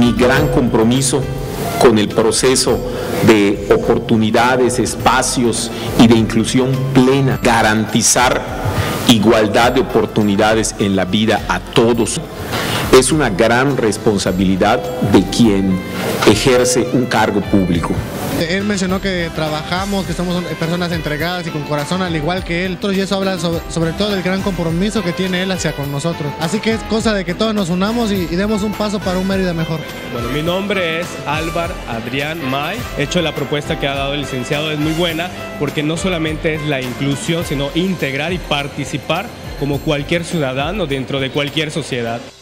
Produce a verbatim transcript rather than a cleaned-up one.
mi gran compromiso con el proceso de oportunidades, espacios y de inclusión plena, garantizar igualdad de oportunidades en la vida a todos. Es una gran responsabilidad de quien ejerce un cargo público. Él mencionó que trabajamos, que somos personas entregadas y con corazón al igual que él, y eso habla sobre, sobre todo del gran compromiso que tiene él hacia con nosotros. Así que es cosa de que todos nos unamos y, y demos un paso para un Mérida mejor. Bueno, mi nombre es Álvaro Adrián May. De hecho, la propuesta que ha dado el licenciado es muy buena porque no solamente es la inclusión, sino integrar y participar como cualquier ciudadano dentro de cualquier sociedad.